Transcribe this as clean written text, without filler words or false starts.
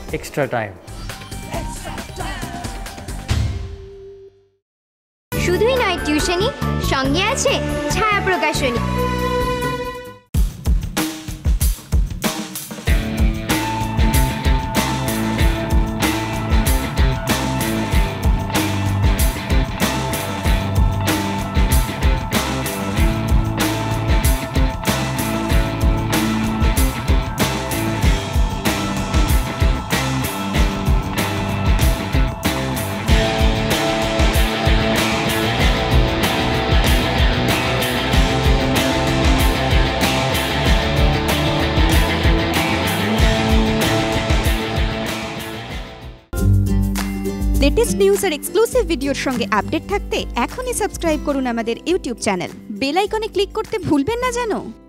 extra time. শুধুই নয় টিউশনি, সঙ্গে আছে ছায়া প্রকাশনী। লেটেস্ট নিউজ আর এক্সক্লুসিভ ভিডিওর সঙ্গে আপডেট থাকতে এখনই সাবস্ক্রাইব করুন আমাদের ইউটিউব চ্যানেল। বেল আইকনে ক্লিক করতে ভুলবেন না যেন।